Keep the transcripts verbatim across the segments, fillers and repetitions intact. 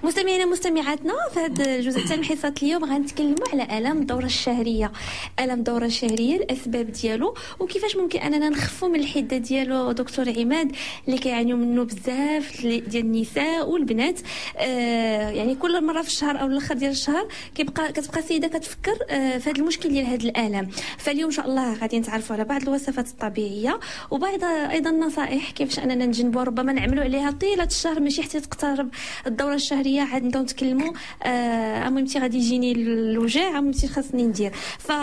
مستمعينا مستمعاتنا في هذا الجزء الثاني من حصه اليوم غنتكلموا على الام الدوره الشهريه. الم الدوره الشهريه، الاسباب ديالو وكيفاش ممكن اننا نخفوا من الحده ديالو. دكتور عماد، اللي كيعانيوا منه بزاف ديال النساء والبنات، آه يعني كل مره في الشهر او الاخر ديال الشهر كيبقى كتبقى السيده كتفكر آه في هذا المشكل ديال هذا الالم. فاليوم ان شاء الله غادي نتعرفوا على بعض الوصفات الطبيعيه وبعض ايضا النصائح كيفاش اننا نجنبوا ربما نعملوا عليها طيله الشهر، ماشي حتى تقترب الدوره الشهريه عاد نبداو نتكلموا آه ميمتي غادي يجيني الوجع، ميمتي خاصني ندير.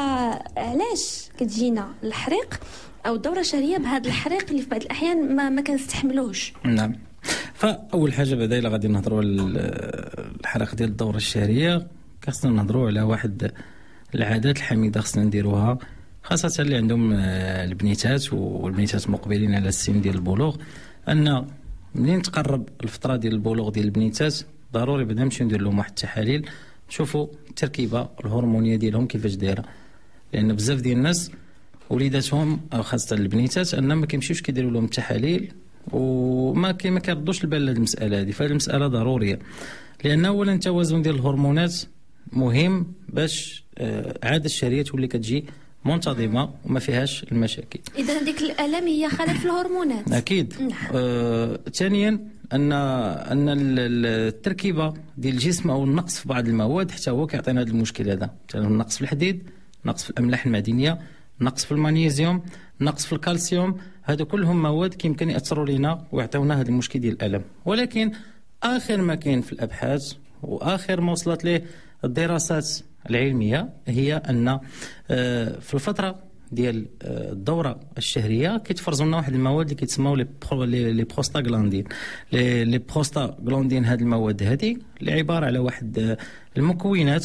فعلاش كتجينا الحريق او الدوره الشهريه بهذا الحريق اللي في بعض الاحيان ما ما كنستحملوش؟ نعم. فاول حاجه بعدا الا غادي نهضروا على الحريق ديال الدوره الشهريه، خاصنا نهضروا على واحد العادات الحميده خاصنا نديروها، خاصه اللي عندهم البنيتات والبنيتات مقبلين على السن ديال البلوغ، ان منين تقرب الفتره ديال البلوغ ديال البنيتات ضروري بدا نمشيو ندير لهم واحد التحاليل نشوفوا التركيبه الهرمونيه ديالهم كيفاش دايره، لان بزاف ديال الناس وليداتهم خاصه البنيتات ان ما كيمشيوش كيديروا لهم التحاليل وما كي ما كيردوش البال لهذه المساله هذه. فهذه المساله ضروريه، لان اولا التوازن ديال الهرمونات مهم باش العاده الشهريه تولي كتجي منتظمه وما فيهاش المشاكل. اذا هذيك الالام هي خلل في الهرمونات. اكيد. آه، ثانيا ان ان التركيبه ديال الجسم او النقص في بعض المواد حتى هو كيعطينا هذا المشكل هذا، مثلا النقص في الحديد، نقص في الاملاح المعدنيه، نقص في المغنيسيوم، نقص في الكالسيوم، هادو كلهم مواد كيمكن ياثروا لينا ويعطيونا هذا المشكل ديال الالم. ولكن اخر ما كاين في الابحاث واخر ما وصلت ليه الدراسات العلميه هي ان في الفتره ديال الدوره الشهريه كيتفرزوا لنا واحد المواد اللي كيتسموا لي لي بروستاغلاندين. لي بروستاغلاندين هاد المواد هذه اللي عباره على واحد المكونات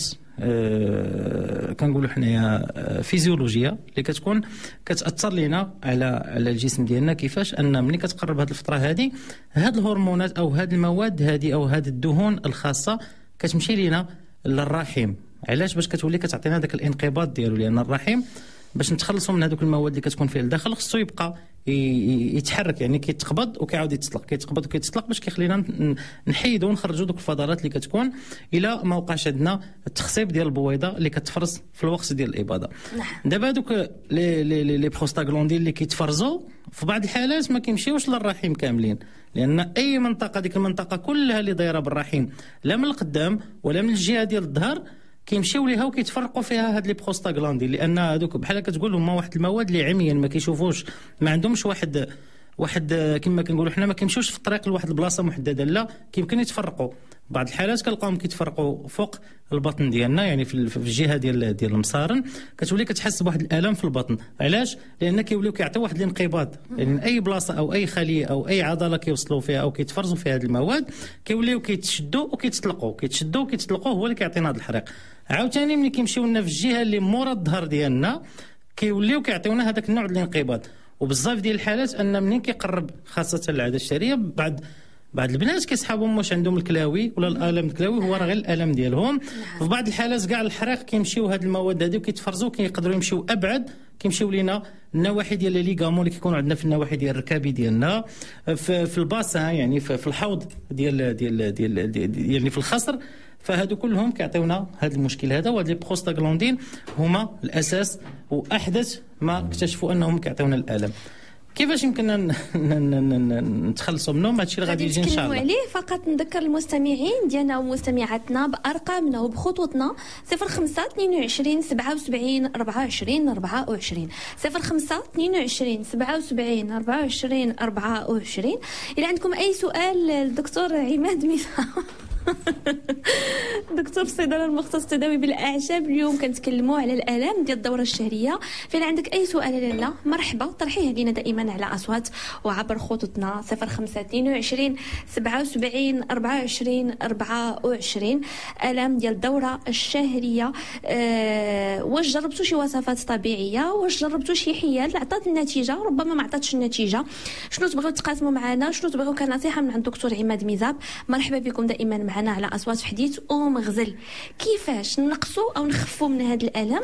أه كنقولوا حنايا فيزيولوجيه اللي كتكون كتاثر لينا على على الجسم ديالنا. كيفاش ان ملي كتقرب هذه الفتره هذه هاد الهرمونات او هاد المواد هذه او هاد الدهون الخاصه كتمشي لينا للرحم. علاش؟ باش كتولي كتعطينا داك الانقباض ديالو، لان الرحم باش نتخلصوا من هذوك المواد اللي كتكون فيه الداخل خصو يبقى يتحرك، يعني كيتقبض وكيعاود يتطلق، كيتقبض وكيتطلق باش كيخلينا نحيدوا ونخرجوا دوك الفضلات اللي كتكون الى ما وقعش عندنا التخصيب ديال البويضه اللي كتفرز في الوقت ديال الاباضه. دابا دوك لي لي لي بروستاغلاندين اللي كيتفرزوا في بعض الحالات ما كيمشيوش للرحم كاملين، لان اي منطقه ديك المنطقه كلها اللي دايره بالرحم لا من القدام ولا من الجهه ديال الظهر كيمشيو ليها وكيتفرقوا فيها هاد لي بروستاغلاندين، لان هذوك بحال كتقول هما واحد المواد اللي عميا ما كيشوفوش، ما عندهمش واحد واحد كما كنقولوا حنا ما كيمشيوش في الطريق لواحد البلاصه محدده، لا كيمكن يتفرقوا. بعض الحالات كنلقاهم كيتفرقوا فوق البطن ديالنا، يعني في الجهه ديال ديال المصارن كتولي كتحس بواحد الالم في البطن. علاش؟ لان كيوليو كيعطيو واحد الانقباض، يعني اي بلاصه او اي خليه او اي عضله كيوصلوا فيها او كيتفرزوا فيها هذه المواد كيوليو كيتشدوا وكيتطلقوا، كيتشدوا وكيتطلقوا، هو اللي كيعطينا هذا الحريق. عاوتاني ملي كيمشيو لنا في الجهه اللي مورا الظهر ديالنا كيوليو كيعطيونا هذاك النوع ديال الانقباض. وبزاف ديال الحالات ان منين كيقرب خاصه العاده الشهريه بعد بعض البنات كيسحابهم واش عندهم الكلاوي ولا الالم الكلاوي، هو راه غير الالم ديالهم. في بعض الحالات كاع الحريق كيمشيو هاد المواد هذه وكيتفرزوا، كيقدروا يمشيو ابعد، كيمشيو لينا النواحي ديال لي ليغامون اللي كيكونوا عندنا في النواحي ديال الركابي ديالنا، في, في الباسان يعني في, في الحوض ديال ديال ديال, ديال يعني في الخصر. فهادو كلهم كيعطيونا هذا المشكل هذا، وهاد لي بروستاغلاندين هما الاساس واحدث ما اكتشفوا انهم كيعطيونا الالم. كيفاش يمكن نتخلصوا منهم؟ هادشي اللي غادي يجي ان شاء الله. عليه فقط نذكر المستمعين ديالنا ومستمعاتنا بارقامنا وبخطوطنا صفر خمسة اثنين وعشرين سبعة وسبعين أربعة وعشرين أربعة وعشرين صفر خمسة اثنين وعشرين سبعة وسبعين أربعة وعشرين أربعة وعشرين. إذا عندكم أي سؤال للدكتور عماد ميزاب دكتور الصيدله المختص التداوي بالاعشاب، اليوم كنتكلموا على الالام ديال الدوره الشهريه. فإن عندك اي سؤال لاله مرحبا طرحيه لينا دائما على اصوات وعبر خطوطنا صفر خمسة اثنين وعشرين سبعة وسبعين أربعة وعشرين أربعة وعشرين. الام ديال الدوره الشهريه، أه واش جربتوا شي وصفات طبيعيه؟ واش جربتوا شي حيل عطات النتيجه؟ ربما ما عطاتش النتيجه. شنو تبغيو تقاسموا معنا؟ شنو تبغيو كنصيحه من عند الدكتور عماد ميزاب؟ مرحبا بكم دائما معنا على اصوات في حديث ومغزل. كيفاش نقصوا او نخفوا من هذا الالم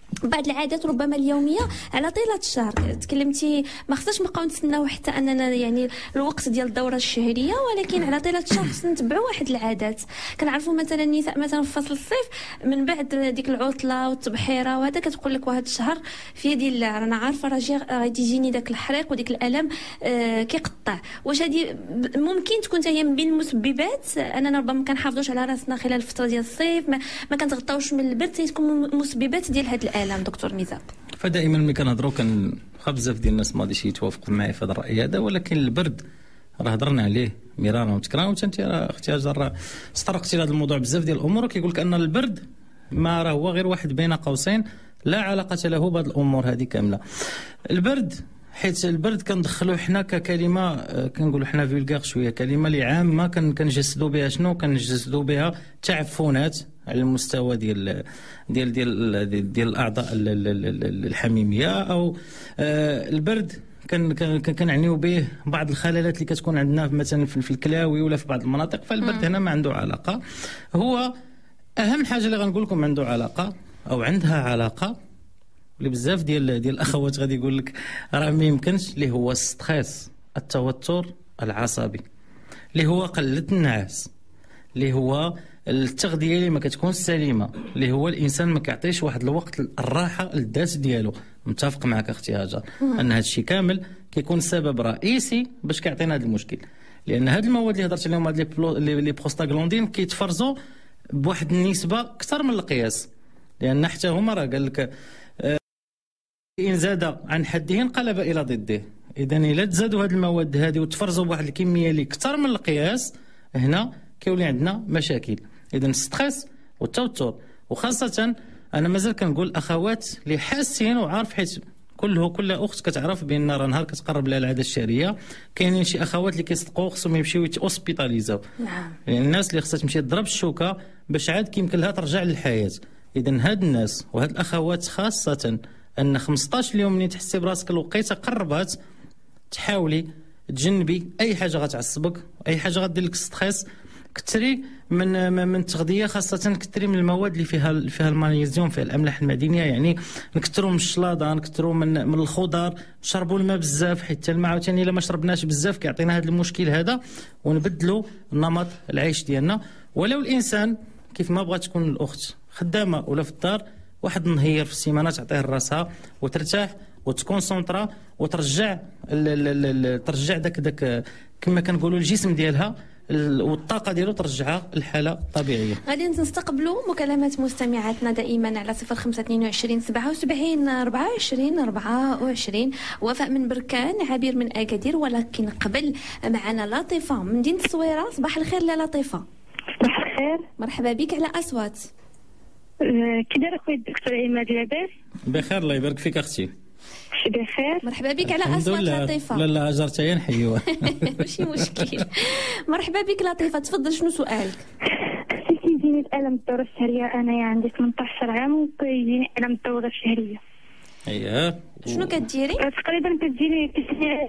بعض العادات ربما اليوميه على طيله الشهر. تكلمتي ما خصناش نبقاو نتسناو حتى اننا يعني الوقت ديال الدوره الشهريه، ولكن على طيله الشهر خصنا نتبعوا واحد العادات. كنعرفوا مثلا النساء مثلا في فصل الصيف من بعد ديك العطله والتبحيره وهذا كتقول لك واحد الشهر في يدي الله رانا عارفه راه غادي يجيني داك الحريق وديك الالم آه كيقطع. واش هذه ممكن تكون هي من بين المسببات اننا ربما ما كنحافظوش على راسنا خلال الفتره ديال الصيف، ما, ما كنتغطاوش من البرد، تكون مسببات ديال هذا الالم دكتور ميزاب؟ فدائما ملي كنهضروا كان بزاف ديال الناس ما غاديش يتوافقوا معايا في هذا الراي هذا، ولكن البرد راه هضرنا عليه مرارا وتكرارا، وانت راه اختي هاجر استرقتي لهذا الموضوع بزاف ديال الامور، وكيقول لك ان البرد ما راه هو غير واحد بين قوسين لا علاقه له بهذه الامور هذه كامله. البرد حيت البرد كندخلوه حنا ككلمه كنقولوا حنا فيلغار شويه، كلمه اللي عامه كنجسدوا بها شنو؟ كنجسدوا بها تعفنات على المستوى ديال ديال ديال ديال الاعضاء الحميميه، او البرد كنعنيو به بعض الخلالات اللي كتكون عندنا مثلا في الكلاوي ولا في بعض المناطق. فالبرد هنا ما عنده علاقه. هو اهم حاجه اللي غنقول لكم عنده علاقه او عندها علاقه اللي بزاف ديال ديال الاخوات غادي يقول لك راه ما يمكنش، اللي هو الستريس، التوتر العصبي، اللي هو قله النعاس، اللي هو التغذيه اللي ما كتكون سليمه، اللي هو الانسان ما كيعطيش واحد الوقت الراحه للذات ديالو. متفق معك اختي هاجر ان هذا الشيء كامل كيكون سبب رئيسي باش كيعطينا هذا المشكل، لان هاد المواد اللي هضرت عليهم هاد لي بروستاغلاندين كيتفرزوا بواحد النسبه اكثر من القياس، لان حتى هما راه قال لك إن زاد عن حده انقلب إلى ضده. إذا إلا تزادوا هذه المواد هذه وتفرزوا بواحد الكمية اللي أكثر من القياس، هنا كيولي عندنا مشاكل. إذا الستريس والتوتر، وخاصة أنا مازال كنقول أخوات اللي حاسين وعارف، حيت كله كل أخت كتعرف بأن راه نهار كتقرب لها العادة الشهرية كاينين شي أخوات اللي كيصدقوا خصهم يمشيو يتوسبيتاليزاو. نعم. يعني الناس اللي خصها تمشي تضرب الشوكة باش عاد كيمكن لها ترجع للحياة. إذا هاد الناس وهاد الأخوات خاصة ان خمسطاش يوم ملي تحسي براسك الوقيته قربات، تحاولي تجنبي اي حاجه غتعصبك، اي حاجه غدير لك ستريس. كثري من من التغذيه، خاصه كثري من المواد اللي فيها فيها المغنيسيوم، فيها الاملاح المعدنيه. يعني نكثروا من الشلاضه، نكثروا من من الخضر، نشربوا الماء بزاف، حيت الماء عاوتاني الا ما شربناش بزاف كيعطينا هذا المشكل هذا، ونبدلوا نمط العيش ديالنا. ولو الانسان كيف ما بغات تكون الاخت خدامه ولا في الدار، واحد النهير في السيمانه تعطيه راسها وترتاح وتكونسونطرا وترجع ترجع داك داك كما كنقولوا الجسم ديالها والطاقه ديالو ترجعها للحاله الطبيعيه. غادي نستقبلوا مكالمات مستمعاتنا دائما على صفر خمسة اثنين وعشرين سبعة وسبعين أربعة وعشرين أربعة وعشرين. وفاء من بركان، عبير من اكادير، ولكن قبل معنا لطيفه من مدينه الصويره. صباح الخير لا لطيفه. صباح الخير، مرحبا بك على اصوات. كي داير اخويا الدكتور عماد؟ لاباس؟ بخير الله يبارك فيك اختي. بخير، مرحبا بك على اصوات لطيفه. لا لا هاجر حتى هي نحيوها. ماشي مشكل. مرحبا بك لطيفه، تفضل شنو سؤالك؟ كيجيني الالم الدوره الشهريه، انا عندي ثمنطاش عام وكيجيني الم الدوره الشهريه. اييه، شنو كديري؟ تقريبا كتجيني كتجيني.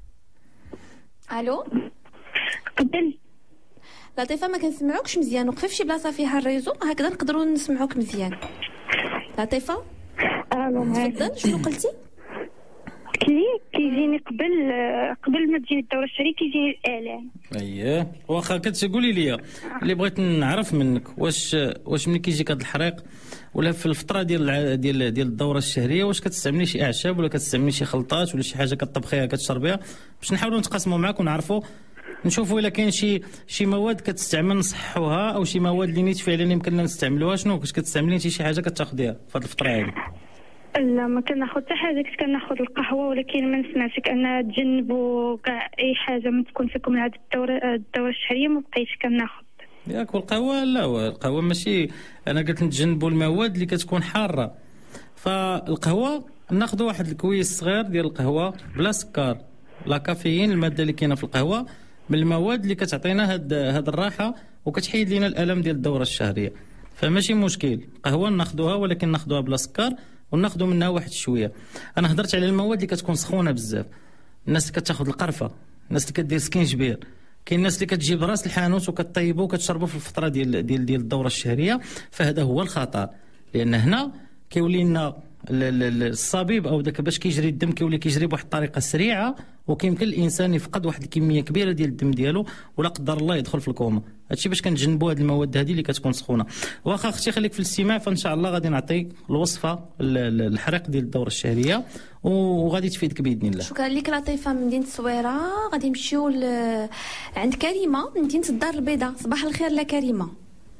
الو قبل لطيفه ما كنسمعوكش مزيان، وقفي فشي بلاصه فيها الريزو هكذا نقدروا نسمعوك مزيان. لطيفه الو تفضل شنو قلتي؟ كلي كيجيني قبل قبل ما تجيني الدوره الشهريه كيجيني الالام. اييه، واخا كتقولي لي اللي بغيت نعرف منك، واش واش ملي كيجيك هذا الحريق ولا في الفتره ديال ديال ديال الدوره الشهريه، واش كتستعملي شي اعشاب ولا كتستعملي شي خلطات ولا شي حاجه كطبخيها كتشربيها، باش نحاولوا نتقاسموا معاك ونعرفوا نشوفوا الا كاين شي شي مواد كتستعمل نصحوها، او شي مواد اللي نيت فعلا يمكن نستعملوها. شنو واش كتستعملي شي حاجه كتاخذيها في هذه الفتره هذه؟ لا ما كناخذ حتى حاجه، كنت كناخذ القهوه، ولكن من سمعتك ان تجنبوا كاع اي حاجه ما تكون فيكم هذه الدوره الدوره الشهريه، ما بقيتش كناخذ. ياك والقهوه لا، القهوه ماشي، انا قلت نتجنبوا المواد اللي كتكون حاره. فالقهوه ناخذوا واحد الكويس صغير ديال القهوه بلا سكر، لا كافيين، الماده اللي كاينه في القهوه من المواد اللي كتعطينا هاد هاد الراحه وكتحيد لنا الالم ديال الدوره الشهريه. فماشي مشكل، قهوه ناخذوها ولكن ناخذوها بلا سكر وناخذوا منها واحد شويه. انا هضرت على المواد اللي كتكون سخونه بزاف، الناس اللي كتاخذ القرفه، الناس اللي كدير سكينجبير، كاين الناس اللي كتجيب راس الحانوت وكطيبوا وكتشربوا في الفتره ديال ديال ديال الدوره الشهريه. فهذا هو الخطر، لان هنا كيولي لنا الصبيب او داك باش كيجري الدم كيولي كيجري بواحد الطريقه سريعه، وكيمكن الانسان يفقد واحد الكميه كبيره ديال الدم ديالو ولا قدر الله يدخل في الكوما. هادشي باش كنتجنبوا هاد المواد هذه اللي كتكون سخونه. واخا اختي خليك في الاستماع، فان شاء الله غادي نعطي الوصفه الحريق ديال الدوره الشهريه وغادي تفيدك باذن الله. شكرا لك لطيفه من مدينه الصويره. غادي نمشيو ل... عند كريمه من مدينه الدار البيضاء. صباح الخير لا كريمه.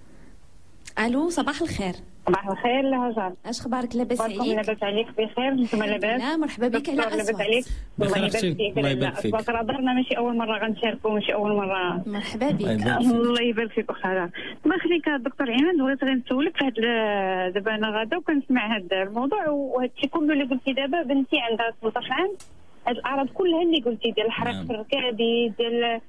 الو صباح الخير. صباح الخير لهجر، اش اخبارك؟ لاباس عليك؟ لاباس عليك بخير؟ نتوما لاباس؟ لا مرحبا بك على لاباس عليك؟ الله يبارك فيك. الله يبارك فيك. راه درنا ماشي اول مره غنشاركوا، ماشي اول مره. مرحبا بك. الله يبارك فيك اخاها. الله يخليك الدكتور عماد، بغيت غير نسولك في هذا. دابا انا غادا وكنسمع هذا الموضوع وهذا الشيء كله اللي قلتي. دابا بنتي عندها ثمنطاش عام، هاد الاعراض كلها اللي قلتي ديال الحرق في الركابي، ديال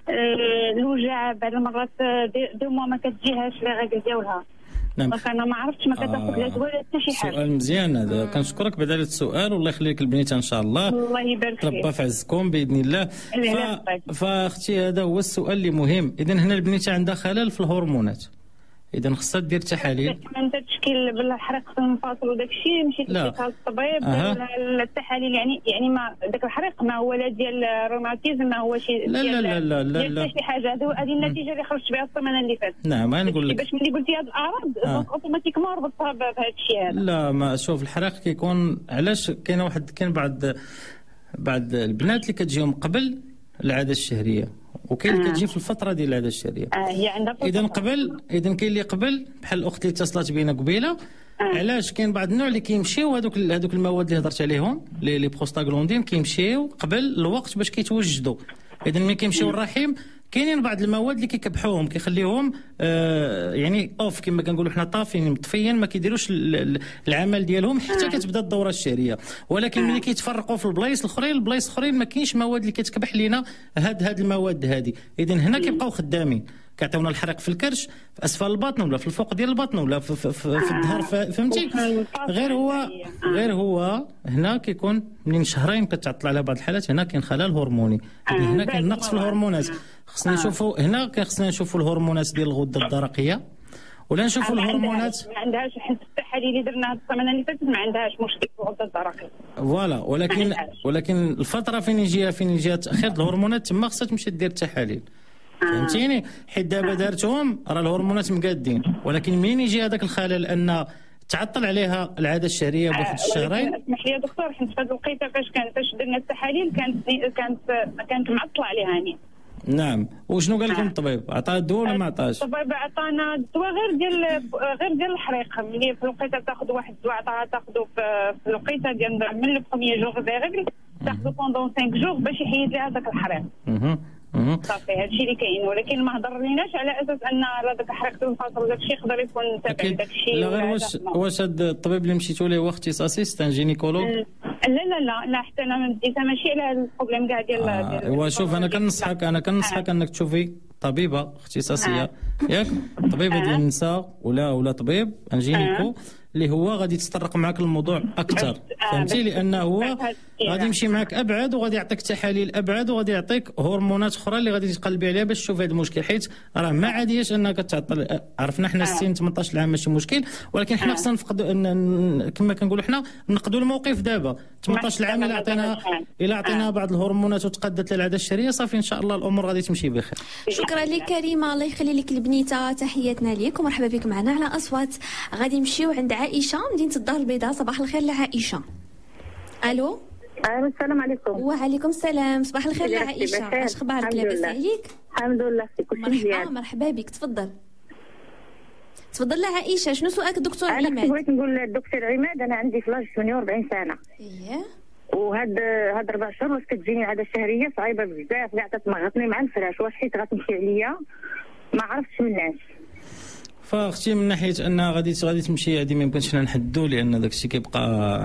الوجع بعض المرات دو موا ما كتجيهاش لي غاكل ديالها. نعم. انا ما عرفتش ما كتاخذ لا دواء حتى شي حاجه. سؤال مزيان هذا، كنشكرك بعد على السؤال والله يخليك البنيته ان شاء الله. الله يبارك فيك. ربي في عزكم باذن الله. ف... فاختي هذا هو السؤال اللي مهم. اذا هنا البنيته عندها خلل في الهرمونات، اذا خصها دير تحاليل. انت تشكيل بالحرق في المفاصل وداك الشيء مشيت للطبيب ولا التحاليل يعني يعني ما داك الحريق ما هو لا ديال الروماتيزم ما هو شي لا لا لا لا لا, لا. شي حاجه. هذه النتيجه اللي خرجت بها السمانه اللي فاتت. نعم انا نقول لك باش ملي قلتي هذه الاعراض دونك اوتوماتيكمون ربطتها بهذا الشيء هذا. لا ما شوف الحريق كيكون علاش كاين واحد كاين بعض بعض البنات اللي كتجيهم قبل العاده الشهريه وكاين اللي آه. كتجي في الفتره ديال العاده الشهريه. اه هي عندها اذا قبل اذا كاين اللي قبل بحال الاخت اللي اتصلت بينا قبيله. آه. علاش كاين بعض النوع اللي كيمشيو هذوك هذوك المواد اللي هضرت عليهم لي لي بروستاغلوندين كيمشيو قبل الوقت باش كيتوجدوا. اذا ملي كيمشيو الرحم كاينين بعض المواد اللي كيكبحوهم كيخليوهم آه يعني اوف كما كنقولوا حنا طافين مطفيين ما كيديروش العمل ديالهم حتى كتبدا الدوره الشهريه. ولكن ملي كيتفرقوا في البلايص الاخرين البلايص الاخرين ما كاينش مواد اللي كتكبح لينا هاد هاد المواد هذه. اذا هنا كيبقاو خدامين كيعطيونا الحريق في الكرش في اسفل البطن ولا في الفوق ديال البطن ولا في, في, في, في الظهر فهمتي. غير هو غير هو هنا كيكون من شهرين كتعطل على بعض الحالات هنا كاين خلل هرموني. هنا كاين نقص في الهرمونات. خصنا نشوفوا هنا خصنا نشوفوا الهرمونات ديال الغده الدرقيه ولا نشوفوا الهرمونات. ما عندهاش حتى التحاليل اللي درنا هذه السمانه اللي فاتت ما عندهاش مشكل في الغده الدرقيه. فوالا ولكن ولكن الفتره فين يجيها فين يجيها تاخير الهرمونات تما خصها تمشي دير التحاليل. فهمتيني؟ حيت دابا دارتهم راه الهرمونات مقادين ولكن منين يجي هذاك الخلل ان تعطل عليها العاده الشهريه بواحد الشهرين. اسمح لي يا دكتور حيت في هذه الوقيته فاش كان فاش درنا التحاليل كانت كانت كانت معطله عليها هاني. نعم. وشنو قال لكم الطبيب؟ عطاه الدواء ولا ما عطاش؟ الطبيب عطانا الدواء غير ديال غير ديال الحريق. ملي في الوقيته تاخذ واحد الدواء عطاها تاخذه في الوقيته ديال من لو بروميير جور فيغل تاخذه بوندون خمسة جور باش يحيد لها هذاك الحريق. صافي هادشي اللي كاين ولكن ما هضرنيناش على اساس ان هذاك حريق المفاصل وداك الشيء يقدر يكون تابع داك الشيء. لا غير واش واش هذا الطبيب اللي مشيتوا ليه هو اختصاصي ستان جينيكولوج؟ لا لا لا لا حتى انا ما بديتها ماشي على هذا البروبليم كاع ديال ايوا شوف انا كنصحك انا كنصحك انك تشوفي طبيبه اختصاصيه ياك طبيبه ديال النساء ولا ولا طبيب ان جينيكو اللي هو غادي يتطرق معك الموضوع اكثر. فهمتي لانه هو غادي يمشي معك ابعد وغادي يعطيك تحاليل ابعد وغادي يعطيك هرمونات اخرى اللي غادي تقلبي عليها باش تشوف هذا المشكل. حيت راه ما عاديش انك تعطل. عرفنا حنا السن ثمنطاش عام ماشي مشكل ولكن حنا خصنا نفقدوا كما كنقولوا حنا نقدوا الموقف. دابا ثمنطاش عام الا عطينا الا عطينا بعض الهرمونات وتقدت للعاده الشهريه صافي ان شاء الله الامور غادي تمشي بخير. شكرا لك كريمه الله يخلي لك البنيته. تحياتنا ليك ومرحبا بك معنا على اصوات. غادي نمشيو عند عائشه مدينه الدار البيضاء. صباح الخير لعائشه. الو السلام عليكم. وعليكم السلام. صباح الخير لعائشه. اش اخبارك؟ لاباس عليك؟ الحمد لله كلشي مزيان. مرحبا مرحبا بك. تفضل تفضل لعائشه. شنو سؤالك دكتور عماد؟ انا بغيت نقول للدكتور عماد انا عندي في لاج ثمانية وأربعين سنه. اييه وهاد هاد اربع شهور واش كتجيني عاده شهريه صعيبه بزاف كاع تتمغطني مع الفراش. واش حيت غتمشي عليا ما عرفتش مناش. فاختي من ناحيه ان غادي غادي تمشي هذه ما يمكنش حنا نحدوا لان داك الشيء كيبقى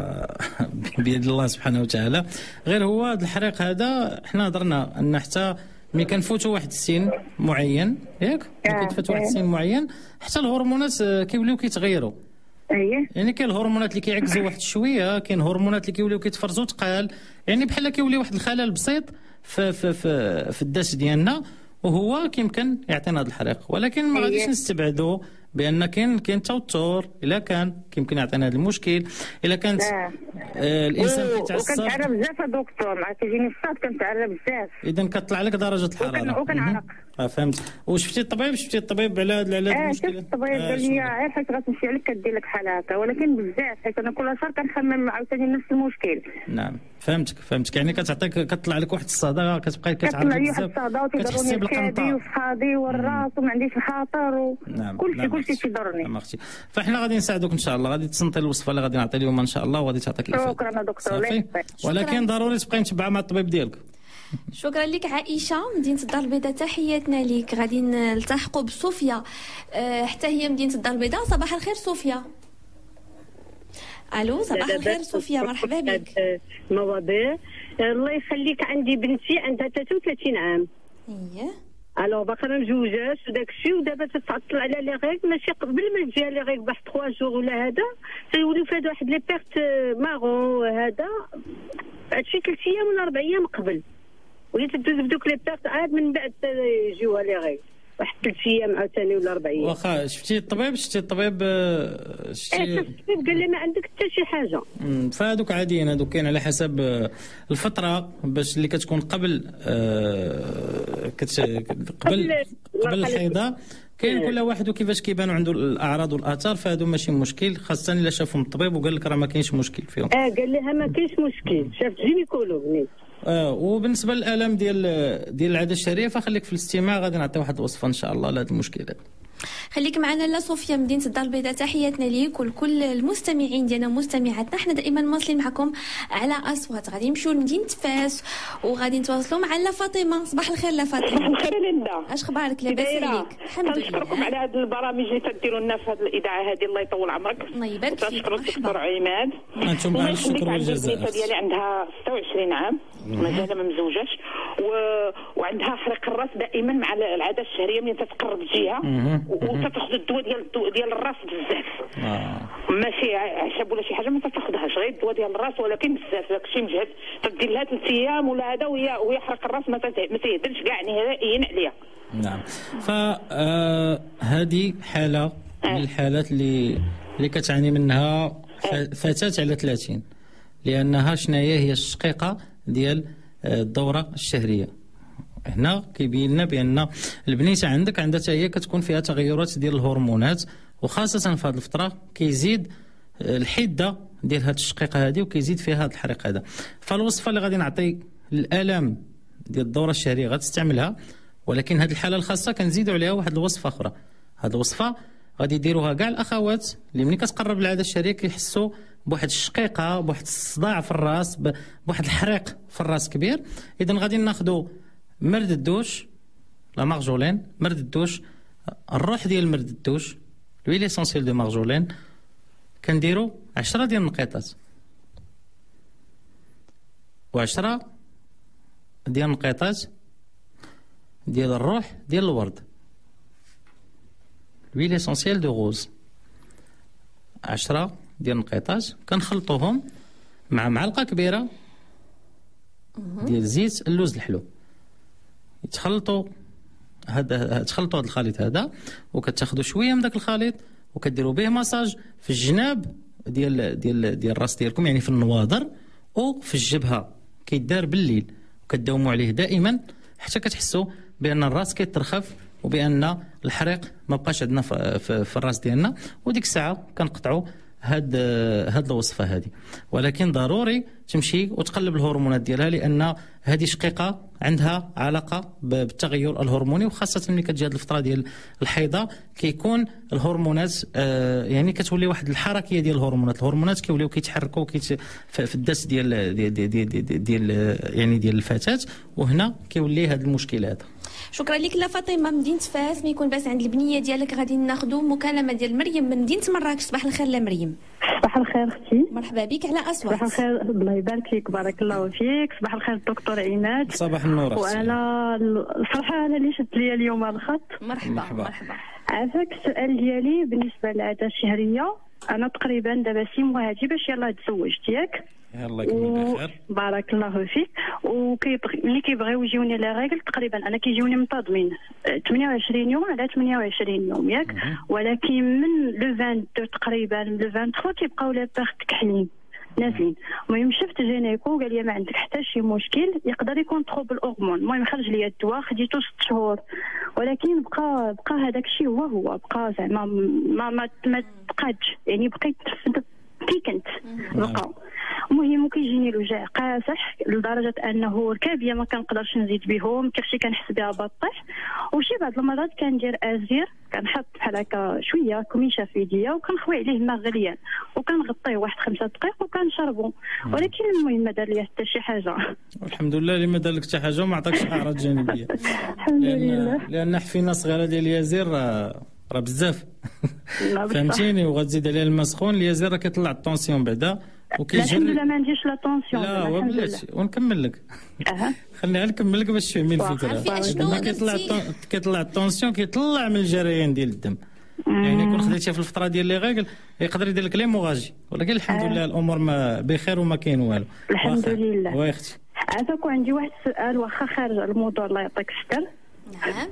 بيد الله سبحانه وتعالى. غير هو هذا الحريق هذا حنا هضرنا ان حتى ملي كنفوتوا واحد السن معين ياك ملي كتفوت واحد السن معين حتى الهرمونات كيوليو كيتغيروا. اييه يعني كاين الهرمونات اللي كيعكزوا واحد شويه كاين هرمونات اللي كيوليو كيتفرزوا ثقال يعني بحال كيولي واحد الخلل بسيط في في في, في الداس ديالنا وهو كيمكن يعطينا هذا الحريق. ولكن ما غاديش نستبعدوا بان كاين كاين توتر، الا كان يمكن يعطينا هذا المشكل، الا كانت آه. آه الانسان كيتعصب وكنتعرى بزاف يا دكتور، مع كيجيني الصاد كنتعرى بزاف، اذا كطلع لك درجه الحراره وكنعرق. اه فهمت. وشفتي الطبيب شفتي الطبيب على هذا على هذه اه المشكله؟ شفت الطبيب قال لي غير حيت غتمشي عليك كدير لك بحال هكا، ولكن بزاف حيت انا كل شهر كنخمم عاوتاني نفس المشكل. نعم فهمتك فهمتك، يعني كتعطيك كطلع لك واحد الصداع كتبقاي كتعرق كطلع لي بزاف، واحد الصداع كتحسي وتيضرني بالقنطه الكادي وفخادي والراس وما عنديش الخاطر و... نعم كلشي كلشي تيضرني. نعم اختي، فاحنا غادي نساعدوك ان شاء الله، غادي تصنتي الوصفه اللي غادي نعطي اليوم ان شاء الله وغادي تعطيك الافاده. شكرا دكتور، صافي، ولكن ضروري تبقاي متبعه مع الطبيب ديالك. شكرا لك عائشه مدينه الدار البيضاء، تحياتنا لك. غادي نلتحقوا بصوفيا أه حتى هي مدينه الدار البيضاء. صباح الخير صوفيا. الو صباح الخير صوفيا، مرحبا بك. مواضيع الله يخليك، عندي بنتي عندها ثلاثة وثلاثين عام. اييه الو باقا ما مزوجاش وداك الشيء، ودابا تتعطل على لي غيك، ماشي قبل ما تجي لي غيك بواحد ثلاثة جوغ ولا هذا تيوليو فيها واحد لي بيرت مارون هذا، هادشي ثلاث ايام ولا اربع ايام قبل، وهي تدوز بدوك لي بيرت عاد من بعد يجيوها لي غيك واحد ثلاث ايام عاوتاني ولا اربع ايام. واخا شفتي الطبيب شفتي الطبيب شفتي ايه الطبيب قال لي ما عندك حتى شي حاجه. فهادوك عاديين، هادوك كاين على حسب الفتره باش اللي كتكون قبل قبل قبل الحيضه، كاين كل واحد وكيفاش كيبانوا عنده الاعراض والاثار، فهادو ماشي مشكل، خاصه الا شافهم الطبيب وقال لك راه ما كاينش مشكل فيهم. اه قال لها ما كاينش مشكل، شافت جينيكولوج. اه وبالنسبه للالم ديال ديال العاده الشهريه فخليك في الاستماع، غادي نعطي واحد الوصفه ان شاء الله لهذا المشكل هذا. خليك معنا لا صوفيا مدينه الدار البيضاء، تحياتنا ليك ولكل المستمعين ديالنا ومستمعاتنا. حنا دائما مواصلين معكم على اصوات. غادي نمشيو لمدينه فاس وغادي نتواصلوا مع لا فاطمه. صباح الخير لا فاطمه. صباح الخير لندا، اش اخبارك؟ لاباس عليك؟ الحمد لله. نشكركم على هذه البرامج اللي تديروا لنا في هذه الاذاعه هذه، الله يطول عمرك. الله يبارك فيك. نشكر الدكتور عماد. انتم اهل الشكر والجزاء. البنت ديالي عندها ستة وعشرين عام، مازال ما مزوجاش، و... وعندها حريق الراس دائما مع العاده الشهريه، من تتقرب تجيها وتاخذ الدواء ديال ديال الراس بزاف. آه. ماشي عشب ولا شي حاجه ما تاخذهاش، غير الدواء ديال الراس، ولكن بزاف داكشي مجهد، تدير لها ثلاث ايام ولا هذا وهي وهي حرق الراس ما تهدرش كاع نهائيا عليها. نعم، فهذه حاله من الحالات اللي اللي كتعاني منها فتاه على ثلاثين، لانها شناهي هي الشقيقه ديال الدوره الشهريه. هنا كيبين لنا بان البنيته عندك عندها حتى هي كتكون فيها تغيرات ديال الهرمونات، وخاصه في هذه الفتره كيزيد الحده ديال هذه الشقيقه هذه وكيزيد فيها هذا الحريق هذا. فالوصفه اللي غادي نعطي الالام ديال الدوره الشهريه غتستعملها، ولكن هذه الحاله الخاصه كنزيدوا عليها واحد الوصفه اخرى. هذه الوصفه غادي يديروها كاع الاخوات اللي ملي كتقرب العاده الشهريه كيحسوا بواحد الشقيقه، بواحد الصداع في الراس، بواحد الحريق في الراس كبير. اذا غادي ناخذوا مرد الدوش لا مارجولين، مرد الدوش، الروح ديال مرد الدوش لويل اسونسيال دو مارجولين، كنديروا عشرة ديال النقيطات وعشرة ديال النقيطات ديال الروح ديال الورد لويل اسونسيال دو غوز، عشرة ديال النقيطات كنخلطوهم مع معلقه كبيره ديال زيت اللوز الحلو. يتخلطوا هذا تخلطوا هذا الخليط هذا، وكتاخذوا شويه من ذاك الخليط وكديروا به مساج في الجناب ديال ديال ديال الراس ديالكم، يعني في النواظر وفي الجبهه، كيدار بالليل وكداوموا عليه دائما حتى كتحسوا بان الراس كيترخف وبان الحريق ما بقاش عندنا في, في, في الراس ديالنا. وديك الساعه كنقطعوا هاد هاد الوصفه هذه. ولكن ضروري تمشي وتقلب الهرمونات ديالها، لان هذه شقيقه عندها علاقه بالتغير الهرموني، وخاصه ملي كتجي هذه الفتره ديال الحيضه كيكون الهرمونات آه يعني كتولي واحد الحركيه ديال الهرمونات، الهرمونات كيوليو كيتحركوا كيت في الدس ديال ديال, ديال, ديال, ديال يعني ديال الفتاه، وهنا كيولي هذا المشكل هذا. شكرا لك لا فاطمه مدينه فاس. ما يكون باس عند البنيه ديالك غادي ناخذوا مكالمه ديال مريم من مدينه مراكش. صباح الخير لا مريم. صباح الخير اختي. مرحبا بك على اصوات. صباح الخير، الله يبارك فيك، بارك الله فيك. صباح الخير الدكتور عماد. صباح النور اختي. وانا الصراحه انا اللي شدت لي اليوم الخط. مرحبا مرحبا. عافاك. السؤال ديالي بالنسبه للعاده الشهريه، انا تقريبا دابا سي موا هادي باش يلاه تزوجت ياك. يلا يكمل بخير. بارك الله فيك. وكيبغي ملي كيبغيو يجيوني لي ريغل تقريبا انا كيجيوني منتظمين ثمانية وعشرين يوم على ثمانية وعشرين يوم ياك. ولكن من لو اثنين وعشرين تقريبا لو ثلاثة وعشرين كيبقاو لي بيرت كحلين نازلين. المهم شفت جينيكو قال لي ما عندك حتى شي مشكل، يقدر يكون تروبل هرمون. المهم خرج لي الدواء خديته ست شهور، ولكن بقى بقى هذاك الشيء هو هو بقى زعما ما ما ما تقادش، يعني بقيت كي كنت بقى. المهم كيجيني الوجع قاصح لدرجه انه الكابيه ما كنقدرش نزيد بهم، كيفشي كنحس بها بطيح. وشي بعض المرات كندير ازير، كنحط بحال هكا شويه كميشه في يديا وكنخوي عليه الماء غليان وكنغطيه واحد خمسة دقائق وكنشربو. ولكن المهم ما دار لي حتى شي حاجه. الحمد لله اللي ما دار لك حتى حاجه وما عطاكش اعراض جانبيه. الحمد لله. لان حفينه صغيره ديال اليازير راه راه بزاف فهمتيني، وغتزيد عليها الماء سخون. اليازير راه كيطلع الطونسيون بعدا وكيجري. الحمد لله ما نديرش لا طونسيون. لا هو بلاتي ونكمل لك. اها خليني نكمل لك باش تفهمي الفكره. لما كيطلع كيطلع الطونسيون كيطلع من الجريان ديال الدم. يعني كون خديتيها في الفتره ديال لي ريغل يقدر يدير لك ليموغاجي، ولكن الحمد لله الامور ما بخير وما كاين والو. الحمد لله. وي اختي عافاك. عندي واحد السؤال واخا خارج الموضوع الله يعطيك الستر. نعم.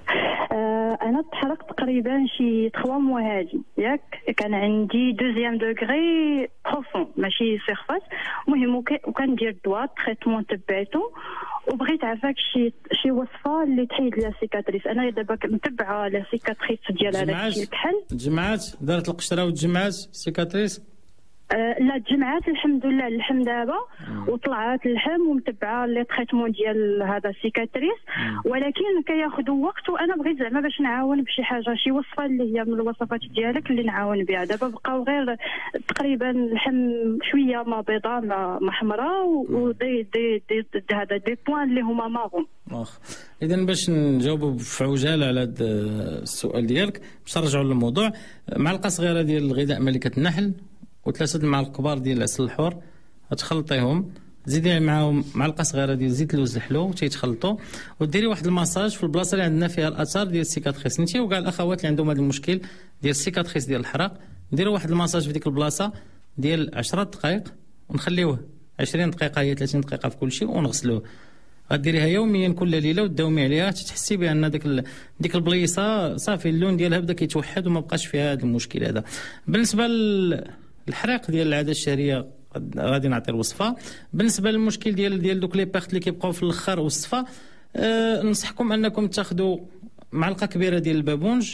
آه انا تحرقت تقريبا شي ثلاثة موا هادي ياك. كان عندي دوزيام دوغري بروفون ماشي سيرفاس. المهم وكندير الدواء تريتمون تبعته، وبغيت عافاك شي شي وصفه اللي تحيد لي سيكاتريس. انا دابا متبعه لا سيكاتريس ديال هذاك الكحل. تجمعات دارت القشره وتجمعات سيكاتريس. أه لا تجمعات الحمد لله اللحم دابا وطلعات اللحم ومتبعه لي تريتمون ديال هذا السيكاتريس. ولكن كياخذ وقت، وانا بغيت زعما باش نعاون بشي حاجه شي وصفه اللي هي من الوصفات ديالك اللي نعاون بها. دابا بقاو غير تقريبا اللحم شويه ما بيضاء ما حمراء ودي دي دي, دي هذا دي بوان اللي هما ماغون. واخ اذا باش نجاوبوا في عجاله على هذا السؤال ديالك باش نرجعوا للموضوع. معلقه صغيره ديال الغذاء ملكه النحل وثلاثه المعالق كبار ديال العسل الحور غتخلطيهم، زيدي معاهم معلقه صغيره ديال زيت اللوز الحلو تيتخلطوا، وديري واحد الماساج في البلاصه اللي عندنا فيها الاثار ديال السيكاتريس. انت وكاع الاخوات اللي عندهم هذا المشكل ديال السيكاتريس ديال الحرق ديروا واحد الماساج في ديك البلاصه ديال عشرة دقائق ونخليوه عشرين دقيقه هي ثلاثين دقيقه في كل شيء ونغسلوه. غديريها يوميا كل ليله وتداومي عليها تحسي بان ديك ال... ديك البليصه صافي اللون ديالها بدا كيتوحد وما بقاش فيها هذا المشكل هذا. بالنسبه ل... الحريق ديال العاده الشهريه غادي نعطي الوصفه. بالنسبه للمشكل ديال ديال دوك لي بيرت اللي كيبقاو في الاخر والصفه، أه ننصحكم انكم تاخذوا معلقه كبيره ديال البابونج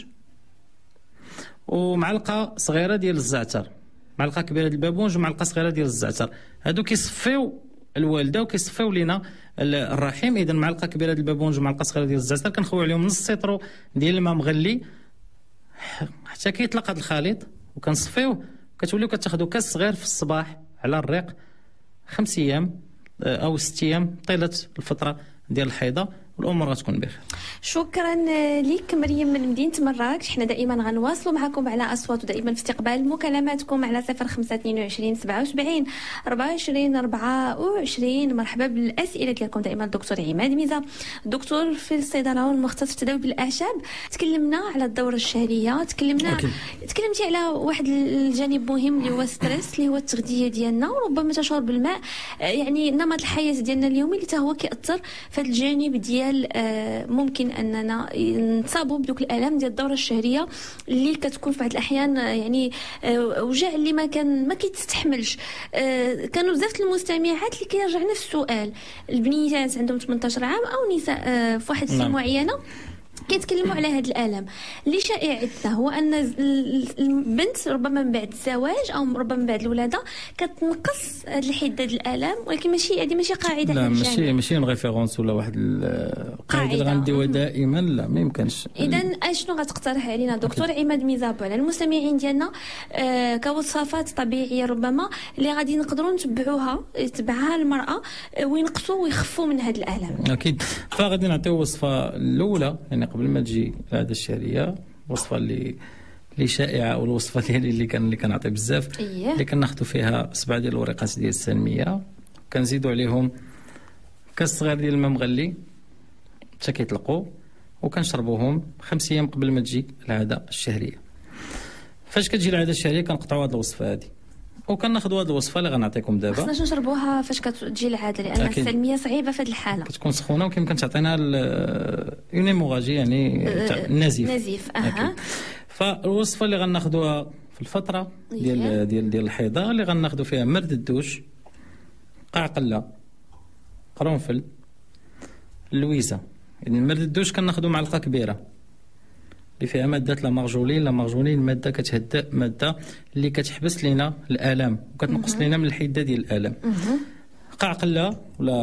ومعلقه صغيره ديال الزعتر. معلقه كبيره ديال البابونج ومعلقه صغيره ديال الزعتر، هادو كيصفيو الوالده وكيصفيو لينا الرحم. اذا معلقه كبيره ديال البابونج ومعلقه صغيره ديال الزعتر كنخويو عليهم نص سيطرو ديال الماء مغلي حتى كيطلق هذا الخليط وكنصفيوه. كتوليو كتاخذوا كاس صغير في الصباح على الريق خمس ايام او ست ايام طيله الفتره ديال الحيضه والامور غتكون بخير. شكرا لك مريم من مدينه مراكش. حنا دائما غنواصلوا معكم على اصوات ودائما في استقبال مكالماتكم على صفر خمسة اثنين وعشرين سبعة وسبعين أربعة وعشرين أربعة وعشرين. مرحبا بالاسئله ديالكم دائما الدكتور عماد ميزه دكتور في الصيدله والمختص في تداوي بالاعشاب. تكلمنا على الدوره الشهريه، تكلمنا أوكي. تكلمتي على واحد الجانب مهم اللي هو ستريس اللي هو التغذيه ديالنا وربما تشرب الماء، يعني نمط الحياه ديالنا اليومي اللي حتى هو كيأثر في هذا الجانب ديال ممكن اننا نصابوا بدوك الالام ديال الدوره الشهريه اللي كتكون في بعض الاحيان يعني وجع اللي ما كان ما كيتستحملش. كانوا بزاف المستمعات اللي كيرجع نفس السؤال، البنيات عندهم ثمانية عشر عام او نساء في واحد السن معينه كيتكلموا على هذا الالم. اللي شائع عندنا هو ان البنت ربما من بعد الزواج او ربما من بعد الولاده كتنقص هذه الحده ديال الالام، ولكن ماشي هذه ماشي قاعده. لا ماشي ماشي ريفيرونس ولا واحد القاعده اللي غنديوها دائما، لا ما يمكنش. اذا اشنو غتقترح علينا دكتور عماد ميزابو على المستمعين ديالنا آه كوصفات طبيعيه ربما اللي غادي نقدروا نتبعوها تبعها المراه وينقصوا ويخفوا من هذه الالام؟ اكيد. فغادي نعطيو الوصفه الاولى يعني قبل ما تجي العاده الشهريه، وصفه اللي اللي شائعه والوصفه ديالي اللي كان اللي كنعطي بزاف إيه. اللي كناخذوا فيها سبعه ديال الورقات ديال السلميه كنزيدوا عليهم كاس صغير ديال الماء مغلي حتى كيطلقوا وكنشربوهم خمس ايام قبل ما تجي العاده الشهريه. فاش كتجي العاده الشهريه كنقطعوا هذه الوصفه هذه وكناخذوا هذه الوصفه اللي غنعطيكم دابا. خصناش نشربوها فاش كتجي العاده لان السلميه صعيبه في هذه الحاله، كتكون سخونه وكيمكن تعطينا اون هيموراجي يعني نزيف نزيف اها. فالوصفه اللي غناخذوها في الفتره ديال ديال ديال الحيضه اللي غناخذوا فيها مرد الدوش، قعقله، قرنفل، اللويزه. يعني مرد الدوش كناخذوا معلقه كبيره اللي فيها ماده لا مارجولين. لا مارجولين ماده كتهدأ، ماده اللي كتحبس لينا الالام وكتنقص لينا من الحده ديال الالام. قعقله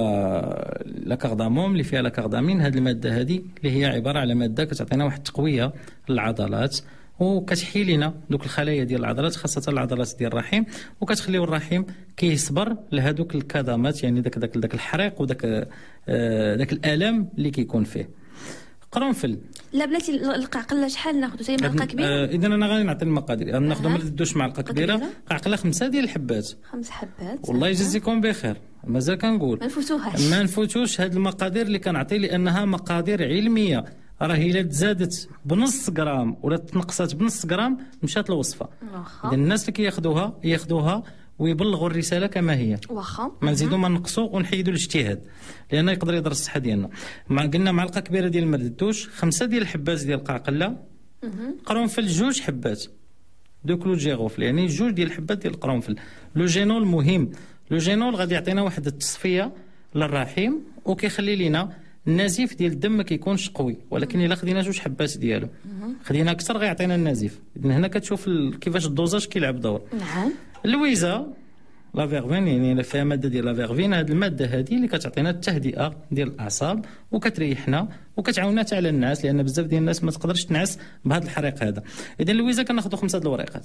ولا لا كارداموم اللي فيها لا كاردامين. هذه الماده هذه اللي هي عباره على ماده كتعطينا واحد التقويه للعضلات وكتحيي لنا دوك الخلايا ديال العضلات خاصه العضلات ديال الرحم، وكتخليو الرحم كيصبر لهذوك الكدمات يعني داك داك داك الحريق وداك آه داك الالم اللي كيكون فيه. قرنفل لا بلاتي القعقله شحال ناخذ؟ زي معلقه كبيره؟ آه اذا انا غادي نعطي المقادير. ناخذ مرد الدوش معلقه كبيره، قعقله خمسه ديال الحبات. خمس حبات والله يجزيكم بخير. مازال كنقول ما نفوتوهاش، ما نفوتوش هاد المقادير اللي كنعطي لانها مقادير علميه. راه الا تزادت بنص غرام ولا تنقصات بنص غرام مشات الوصفه. اذا الناس اللي كياخذوها ياخذوها ويبلغوا الرساله كما هي، واخا ما نزيدوا ما نقصوا ونحيدوا الاجتهاد لان يقدر يضر الصحه ديالنا. مع قلنا معلقه كبيره ديال مرد الدوش، خمسه ديال الحبات ديال القعقله، قرنفل جوج حبات دو كلو جيغوفل يعني جوج ديال الحبات ديال القرنفل. لو جينول مهم، لو جينول غادي يعطينا واحد التصفيه للرحم وكيخلي لينا النزيف ديال الدم ما كيكونش قوي، ولكن الا خدينا جوج حبات ديالو خدينا اكثر غيعطينا النزيف. اذا هنا كتشوف كيفاش الدوزاج كيلعب دور. نعم. اللويزه لا فيرفين يعني فيها ماده ديال لا فيرفين. هذه الماده هذه اللي كتعطينا التهدئه ديال الاعصاب وكتريحنا وكتعاوننا حتى على النعاس لان بزاف ديال الناس ما تقدرش تنعس بهذا الحريق هذا. اذا اللويزه كناخذوا خمسه د الوريقات.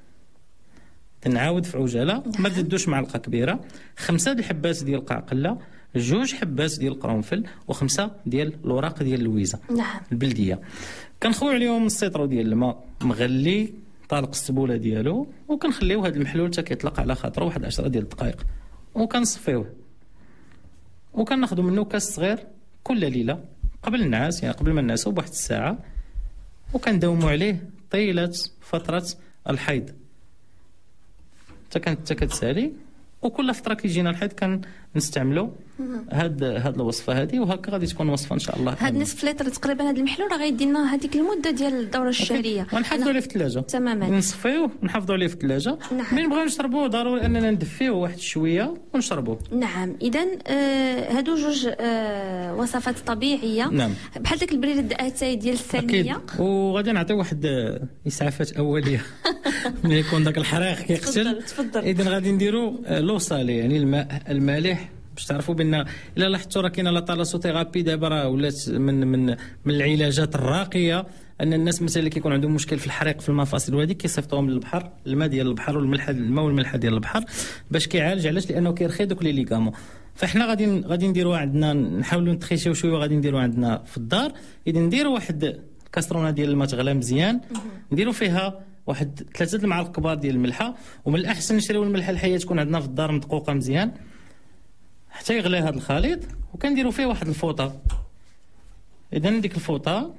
نعاود في عجاله. مرد الدوش معلقه كبيره، خمسه د الحبات ديال القعقله، جوج حبات ديال القرنفل وخمسه ديال الوراق ديال اللويزه. نعم. البلديه. كنخويو عليهم السيطرو ديال الماء مغلي طالق السبوله ديالو وكنخليو هذا المحلول حتى كيطلق على خاطره واحد عشرة ديال الدقائق وكنصفيوه وكناخذوا منه كاس صغير كل ليله قبل النعاس يعني قبل ما نعسوا بواحد الساعه وكنداوموا عليه طيله فتره الحيض حتى كانت كتسالي. وكل فتره كيجينا الحيض كنستعملوا هاد هاد الوصفه هذه وهكا غادي تكون وصفه ان شاء الله. هاد نصف لتر تقريبا هاد المحلول راه غيدي لنا هذيك المده ديال الدوره الشهريه ونحفظوا عليه في الثلاجه تماما. نصفيوه ونحفظوا عليه في الثلاجه. نعم. من بغيو نشربوه ضروري اننا ندفيوه واحد شويه ونشربوه. نعم. اذا آه هادو جوج آه وصفات طبيعيه. نعم. بحال داك البريد اتاي ديال السلميه. اكيد. وغادي نعطيو واحد اسعافات اوليه ملي يكون داك الحريق كيقتل. تفضل. اذا غادي نديروا لو صالي يعني الماء المالح باش تعرفوا بان الا لاحظتوا راه كاينه لا تالاسوثيرابي دابا راه ولات من من من العلاجات الراقيه ان الناس مثلا اللي كيكون عندهم مشكل في الحريق في المفاصل وهذيك كيصيفطوهم للبحر الماء ديال البحر والملح الماء والملح ديال البحر باش كيعالج. علاش؟ لانه كيرخي دوك لي ليغامون. فاحنا غادي غادي نديروا عندنا نحاولوا نتخيشيو شويه غادي نديروا عندنا في الدار. اذا نديروا واحد الكاسرونه ديال الماء تغلى مزيان نديروا فيها واحد ثلاثه المعالق كبار ديال الملحه ومن الاحسن نشريو الملحه الحيه تكون عندنا في الدار مدقوقه مزيان حتى يغلي هذا الخليط وكنديروا فيه واحد الفوطه. اذا ديك الفوطه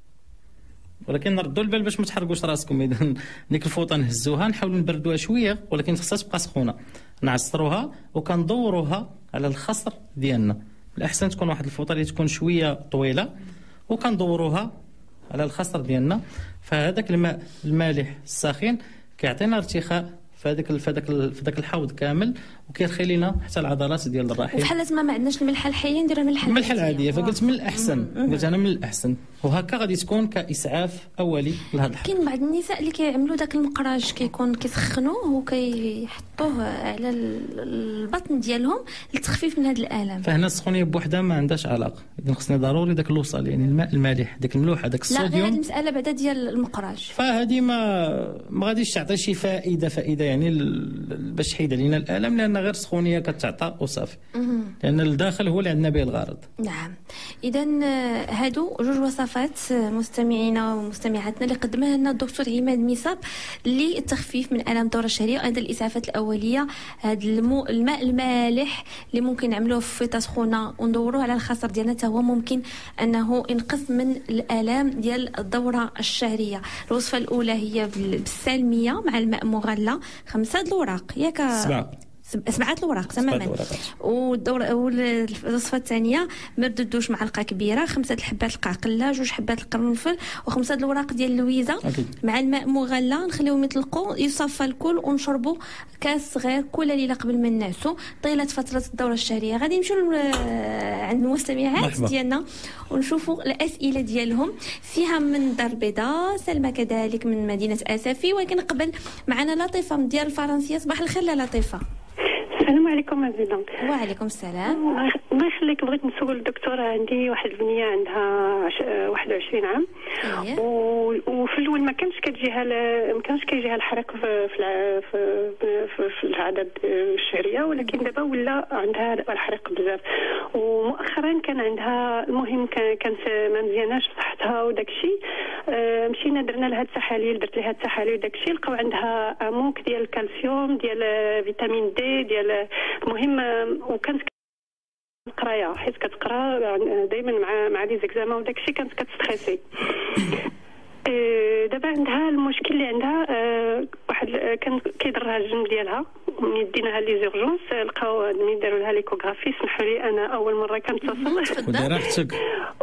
ولكن نردوا البال باش ما تحرقوش راسكم. اذا ديك الفوطه نهزوها نحاولوا نبردوها شويه ولكن خصها تبقى سخونه نعصروها وكندوروها على الخصر ديالنا. الاحسن تكون واحد الفوطه اللي تكون شويه طويله وكندوروها على الخصر ديالنا. فهذاك الماء المالح الساخن كيعطينا ارتخاء في هذاك في هذاك في ذاك الحوض كامل وكيرخي لنا حتى العضلات ديال الرحم. وبحال زعما ما عندناش الملحه الحيه نديروا الملحه الملحه العاديه. فقلت من الاحسن قلت انا من الاحسن وهكا غادي تكون كاسعاف اولي لهذا الحال. كاين بعض النساء اللي كيعملوا داك المقراج كيكون كيسخنوه وكيحطوه على البطن ديالهم للتخفيف من هذه الالام. فهنا السخونيه بوحدها ما عندهاش علاقه. اذا خصنا ضروري داك الوصل يعني الماء المالح داك الملوحه داك الصوديوم. لا غير هذه المساله بعدا ديال المقراج فهذه ما ما غاديش تعطي شي فائده فائده يعني باش تحيد علينا الالم لان غير سخونيه كتعطى وصافي، لان الداخل هو اللي عندنا به الغرض. نعم. اذا هادو جوج وصفات مستمعينا ومستمعاتنا اللي قدمها لنا الدكتور عماد ميصاب للتخفيف من الام الدوره الشهريه. ايضا الاسعافات الاوليه، هذا المو... الماء المالح اللي ممكن نعملوه في سخونه وندوروه على الخصر ديالنا، حتى هو ممكن انه ينقص من الالام ديال الدوره الشهريه. الوصفه الاولى هي بالسالميه مع الماء مغلى، خمسه د الوراق ياك سبعه سبعة الوراق تماما. والدورة والوصفة الثانية مرد الدوش معلقة كبيرة، خمسة الحبات القعقلة، جوج حبات القرنفل، وخمسة الوراق ديال اللويزة مع الماء مغلى، نخليهم يطلقوا يصفى الكل ونشربوا كاس صغير كل ليلة قبل ما ننعسوا طيلة فترة الدورة الشهرية. غادي نمشيو عند المستمعات ديالنا ونشوفوا الأسئلة ديالهم. فيها من دار البيضاء، سلمى كذلك من مدينة أسفي، ولكن قبل معنا لطيفة من ديار الفرنسية. صباح الخير لطيفة. السلام عليكم عزيزة. وعليكم السلام. الله يخليك، بغيت نسول الدكتورة. عندي واحد البنية عندها واحد وعشرين عام، أيه. وفي الاول ما كانش كتجيها ما كانش كيجيها الحرق في في في, في العادة الشهرية، ولكن دابا ولا عندها الحرق بزاف. ومؤخرا كان عندها المهم كانت ما مزياناش صحتها وداك الشيء. مشينا درنا لها التحاليل، درت لها التحاليل وداك الشيء، لقاو عندها اموك ديال الكالسيوم ديال فيتامين دي ديال المهم. وكانت القرايه حيت كتقرا دائما مع مع لي زيكزامان وداك الشيء كانت كتستريسي. دابا عندها المشكل اللي عندها واحد كان كيضرها الجنب ديالها، ملي ديناها لي زورجونس لقاو ملي داروا لها ليكوغرافي. سمحوا لي انا اول مره كنتصل خذي راحتك.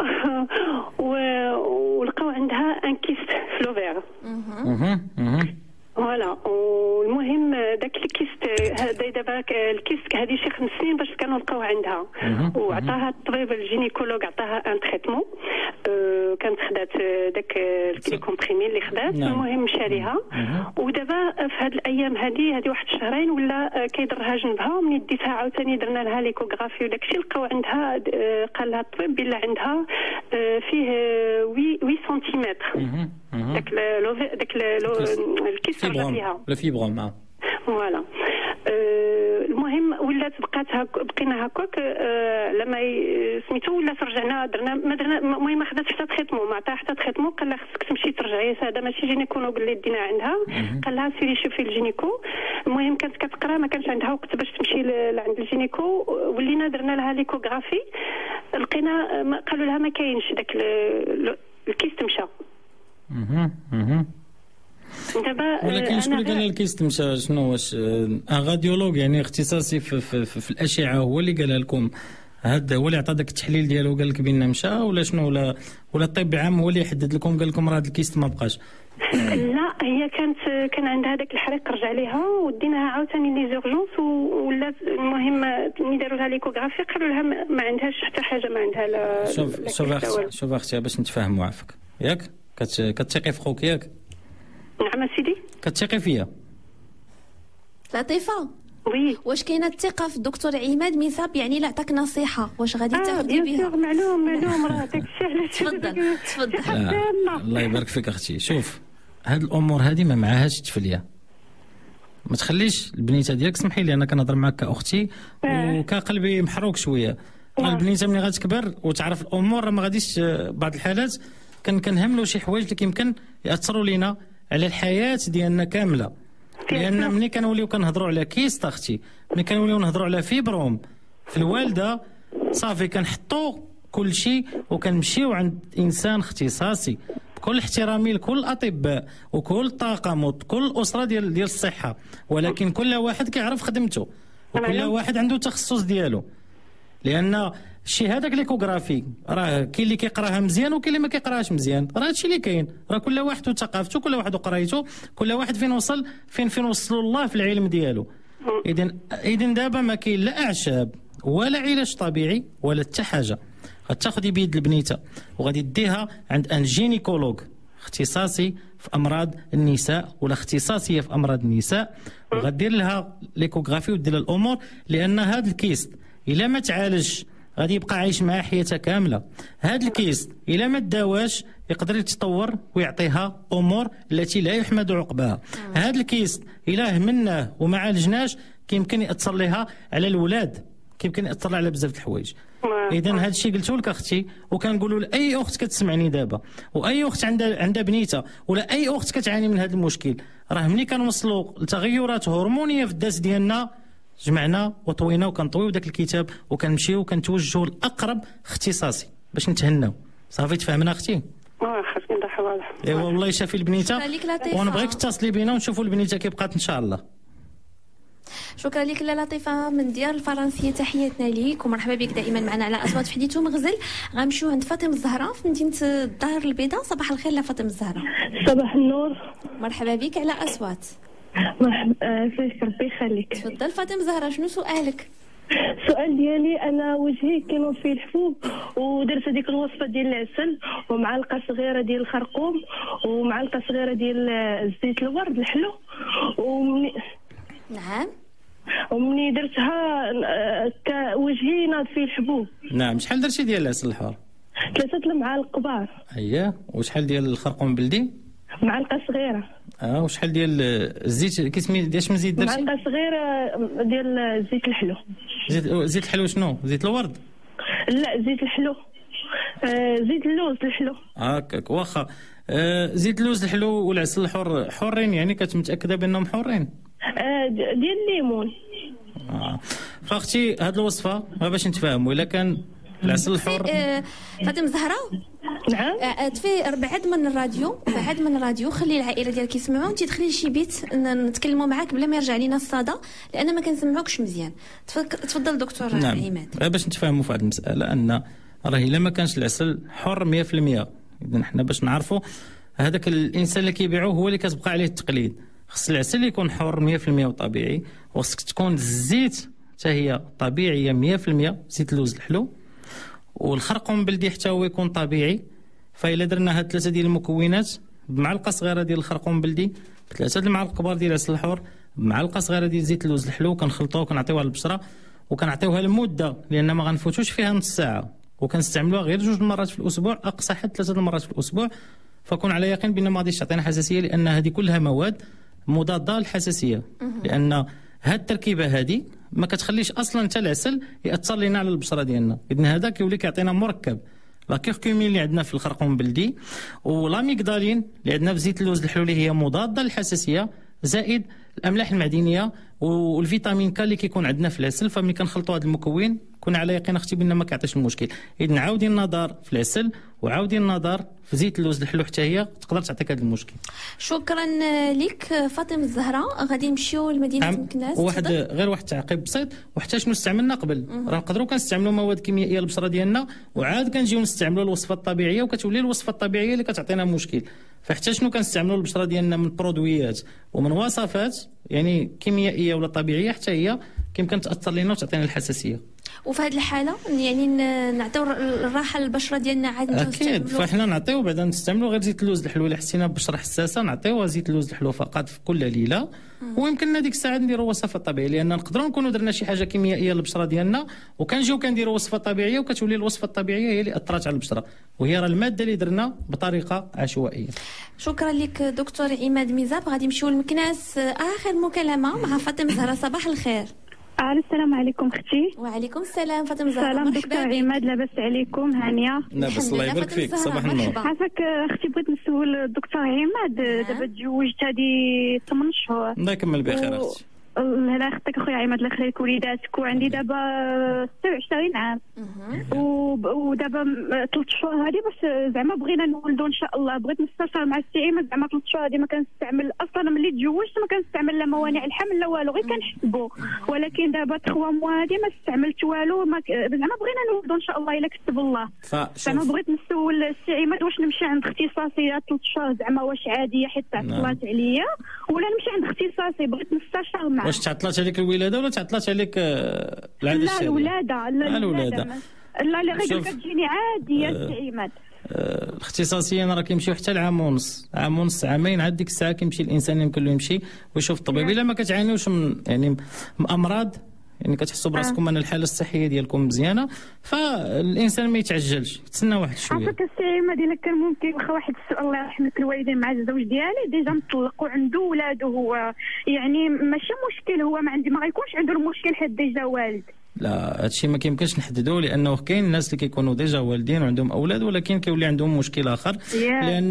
ولقاو عندها ان كيست في لوفير. فوالا. والمهم داك الكيست هذا دابا الكيست هذه شي خمس سنين باش كانوا لقاو عندها، وعطاها الطبيب الجينيكولوج عطاها ان تريتمون. أه كانت خدات داك لي كومبريمي اللي خدات. المهم مشى ليها، ودابا في هاد الايام هذه هذه واحد شهرين ولا كيضرها جنبها. ومني ديتها عاوتاني درنا لها ليكوغرافي وداك الشيء لقاو عندها قال لها الطبيب بلا عندها فيه ثمانية سنتيمتر داك داك الكيس فيها لا فيبروم معاه. فوالا. أه المهم ولات بقات هك بقينا هكاك. أه لما سميتو ولا رجعنا درنا ما درنا. المهم ما خداتش حتى تريتمون، ما عطاها حتى تريتمون. قال لها خصك تمشي ترجعي، هذا ماشي جينيكولوج اللي دينا عندها. قال لها سيري شوفي الجينيكو. المهم كانت كتقرا، ما كانش عندها وقت باش تمشي لعند الجينيكو. ولينا درنا لها ليكوغرافي، لقينا قالوا لها ما كاينش داك الكيست مشى. اها دابا ولكن شكون اللي قال الكيست مشى؟ شنو واش ان راديولوج يعني اختصاصي في, في, في, في الاشعه هو اللي قالها لكم؟ هذا هو اللي عطى داك التحليل ديالو قال لك بان مشى، ولا شنو؟ ولا ولا الطب العام هو اللي يحدد لكم قال لكم راه الكيست ما بقاش؟ لا هي كانت كان عندها داك الحريق رجع ليها وديناها عاوتاني لي زورجونس. ولات المهم ملي داروا لها ليكوغرافي قالوا لها ما عندهاش حتى حاجه، ما عندها لا. شوف شوف اختي شوف اختي باش نتفاهموا عافاك ياك كتثقي في خوك ياك؟ نعم سيدي. كتثقي فيا لطيفه؟ وي. واش كاينه الثقه في الدكتور عماد ميصاب؟ يعني لا عطاك نصيحه واش غادي آه تاخذي بها؟ معلوم معلوم راه داك الشيء علاش. تفضل تفضل. الله يبارك فيك اختي. شوف هاد الامور هذه ما معاهاش تفليه. ما تخليش البنيته ديالك، سمحي لي انا كنهضر معك كاختي وكقلبي محروق شويه. البنيته ملي غتكبر وتعرف الامور ما غاديش بعض الحالات كان كنهملوا شي حوايج اللي يمكن ياثروا لينا على الحياه ديالنا كامله. لان ملي كنوليو كنهضروا على كيست اختي، ملي كنوليو نهضروا على فيبروم في الوالده، صافي كنحطوا كل شيء وكنمشيو عند انسان اختصاصي. بكل احترامي لكل الاطباء وكل الطاقم وكل الاسره ديال ديال الصحه، ولكن كل واحد كيعرف خدمته وكل واحد عنده التخصص ديالو. لان الشيء هذاك ليكوغرافي راه كاين اللي كيقراها مزيان وكاين اللي ما كيقراهاش مزيان، راه هادشي اللي كاين. راه كل واحد وثقافته، كل واحد وقرايته، كل واحد فين وصل فين فين وصلوا الله في العلم ديالو. اذا اذا دابا ما كاين لا اعشاب ولا علاج طبيعي ولا حتى حاجه. غتاخدي بيد البنيته وغادي ديها عند ان جينيكولوج اختصاصي في امراض النساء ولا اختصاصيه في امراض النساء، وغدير لها ليكوغرافي ودير لها الامور. لان هذا الكيست الا ما تعالجش غادي يبقى عايش معها حياتها كامله. هذا الكيست الا ما داواش يقدر يتطور ويعطيها امور التي لا يحمد عقباها. هذا الكيست الا همناه وما عالجناش كيمكن ياثر لها على الاولاد، كيمكن ياثر لها على بزاف د الحوايج. اذا هذا الشيء قلته لك اختي، وكنقولوا لاي اخت كتسمعني دابا واي اخت عندها عندها بنيته ولا اي اخت كتعاني من هذا المشكل، راه ملي كنوصلوا لتغيرات هرمونيه في الداس ديالنا جمعنا وطوينا وكنطويو داك الكتاب وكنمشيو وكنتوجهوا لاقرب اختصاصي باش نتهناو. صافي تفهمنا اختي؟ اه خاصني نضحى واضح. ايوا والله يشافي البنيته، ونبغيك تتصلي بينا ونشوفوا البنيته كي بقات ان شاء الله. شكرا لك لا لطيفه من ديار الفرنسيه، تحياتنا ليك ومرحبا بك دائما معنا على اصوات في حديث ومغزل. غنمشيو عند فاطمه الزهراء في مدينه الدار البيضاء. صباح الخير لا فاطمه الزهراء. صباح النور، مرحبا بك على اصوات. مرحبا فيك ربي يخليك. تفضل فاطمه الزهراء، شنو سؤالك؟ السؤال ديالي انا وجهي كينوض فيه الحبوب ودرت هذيك الوصفه ديال العسل ومعلقه صغيره ديال الخرقوم ومعلقه صغيره ديال زيت الورد الحلو ومني نعم ومني درتها وجهي ناض فيه الحبوب. نعم. شحال درتي ديال العسل الحار؟ ثلاثه المعالق كبار. اييه. وشحال ديال الخرقوم بلدي؟ معلقه صغيره. اه. وشحال ديال الزيت كيسمي ديال من زيت درتي؟ معلقه صغيره ديال زيت الحلو. زيت زيت الحلو شنو؟ زيت الورد؟ لا زيت الحلو. آه زيت اللوز الحلو. هكاك. واخا. آه زيت اللوز الحلو والعسل الحر حرين، يعني كتمتاكده بانهم حرين؟ آه ديال الليمون. اه. فاختي هاد الوصفه باش نتفاهموا، الا كان العسل الحر آه فاطمه الزهراء. نعم. آه تفي بعد من الراديو، بعد من الراديو خلي العائله ديالك يسمعوا، انت دخلي لشي بيت نتكلموا معاك بلا ما يرجع لينا الصدى لان ما كنسمعوكش مزيان. تفضل دكتور نعم. عماد. باش نتفاهموا في هذه المساله ان راه الا ما كانش العسل حر مية في المية، اذا حنا باش نعرفوا هذاك الانسان اللي كيبيعوه هو اللي كتبقى عليه التقليد. خص العسل يكون حر مية في المية وطبيعي، وخصك تكون الزيت حتى هي طبيعيه مية في المية، زيت اللوز الحلو، والخرقوم بلدي حتى هو يكون طبيعي. فإلا درنا هاد ثلاثه ديال المكونات بمعلقه صغيره ديال الخرقوم بلدي، بثلاثه المعالق كبار ديال العسل الحر، بمعلقه صغيره ديال زيت اللوز الحلو، كنخلطوها وكنعطيوها للبشره وكنعطيوها لمده لان ما غنفوتوش فيها نص ساعه، وكنستعملوها غير جوج مرات في الاسبوع، اقصى حد ثلاثه المرات في الاسبوع. فكون على يقين بان ما غاديش تعطينا حساسيه، لان هذه كلها مواد مضاده للحساسيه، لان هاد التركيبه هذه ما كتخليش اصلا حتى العسل ياثر لنا على البشره ديالنا. اذن هذا كيولي كيعطينا مركب لا كيركومين اللي عندنا في الخرقوم بلدي، ولاميغدالين اللي عندنا في زيت اللوز الحلو اللي هي مضاده للحساسيه، زائد الاملاح المعدنيه والفيتامين ك اللي كيكون عندنا في العسل. فملي كنخلطوا هذا المكون كون على يقين اختي بان ما كيعطيش المشكل. اذا عاودي النظر في العسل وعاودي النظر في زيت اللوز الحلو حتى هي تقدر تعطيك هذا المشكل. شكرا لك فاطمه الزهراء. غادي نمشيو لمدينه مكناس. واحد غير واحد التعقيب بسيط، وحتى شنو استعملنا قبل، راه نقدروا كنستعملوا مواد كيميائيه للبشره ديالنا وعاد كنجيو نستعملوا الوصفه الطبيعيه وكتولي الوصفه الطبيعيه اللي كتعطينا مشكل. فحتى شنو كنستعملوا للبشره ديالنا من برودويات ومن وصفات يعني كيميائيه ولا طبيعيه حتى هي كيمكن تاثر لنا وتعطينا الحساسيه. وفي هذه الحاله يعني نعطيو الراحه للبشره ديالنا عاد اكيد. فاحنا نعطيو بعدا نستعملوا غير زيت اللوز الحلو. اللي حسينا ببشره حساسه نعطيوها زيت اللوز الحلو فقط في كل ليله، ويمكن هذيك الساعه نديروا وصفه طبيعيه، لان نقدروا نكونوا درنا شي حاجه كيميائيه للبشره ديالنا وكنجيو كنديروا وصفه طبيعيه وكتولي الوصفه الطبيعيه هي اللي اثرت على البشره، وهي راه الماده اللي درنا بطريقه عشوائيه. شكرا لك دكتور عماد ميزاب. غادي نمشيو لمكناس، اخر مكالمه مع فاطمه الزهراء. صباح الخير. السلام عليكم اختي. وعليكم السلام فاطمه الزهراء. سلام دكتور عماد، لاباس عليكم؟ هانيه لاباس الله يبارك فيك. صباح النور. عافاك اختي، بغيت نسول الدكتور عماد. دابا تزوجت هذه ثمان شهور. الله يكمل بخير اختي. الله يخطيك اخويا عماد، الله يخليك وليداتك. وعندي دابا ستة وعشرين عام ودابا ثلاث شهور هذه باش زعما بغينا نولدوا ان شاء الله. بغيت نستشار مع السي عماد، زعما ثلاث شهور هذه ما كنستعمل اصلا. ملي تزوجت ما كنستعمل لا موانع الحمل لا والو، غير كنحسبوا. ولكن دابا ثلاث موا هذه ما استعملت والو، زعما بغينا نولدوا ان شاء الله الا كتب الله. زعما بغيت نسول السي عماد واش نمشي عند اختصاصيه ثلاث شهور زعما واش عاديه حيت تعطلات عليا، ولا نمشي عند اختصاصي؟ بغيت نستشار معاه. واش تعطلات عليك الولاده ولا تعطلات عليك العاده الشهريه؟ لا الولاده. لا الولاده. لا لا غير كتجيني عاديه السي عماد. الاختصاصيين راه كيمشيو حتى لعام ونص، عام ونص عامين. عاد ديك الساعه كيمشي الانسان يمكن له يمشي ويشوف الطبيب. الا ما كتعانيوش من يعني من امراض يعني كتحسوا براسكم ان الحاله الصحيه ديالكم مزيانه، فالانسان ما يتعجلش، يتسنى واحد شويه. عافاك السي عماد، الا كان ممكن واخا واحد السؤال الله يرحم الوالدين مع الزوج ديالي ديجا مطلق وعنده ولاد، هو يعني ماشي مشكل، هو ما عندي ما غيكونش عنده المشكل حيت ديجا والد. لا هادشي ما كيمكنش نحددوه، لانه كاين الناس اللي كيكونوا ديجا والدين وعندهم اولاد ولكن كيولي عندهم مشكل اخر، لان